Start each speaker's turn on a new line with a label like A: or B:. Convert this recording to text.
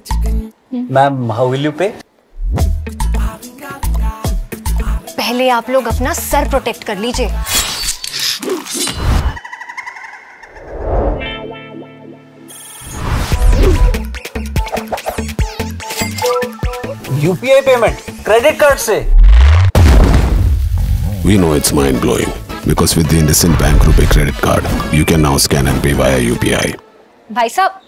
A: Ma'am, how will you पे?
B: पहले आप लोग अपना सर प्रोटेक्ट कर लीजिए।
A: यूपीआई पेमेंट क्रेडिट कार्ड से?
C: We know it's mind-blowing because with the IndusInd Bank Rupee credit card, you can now scan and pay via UPI.
B: भाई साहब,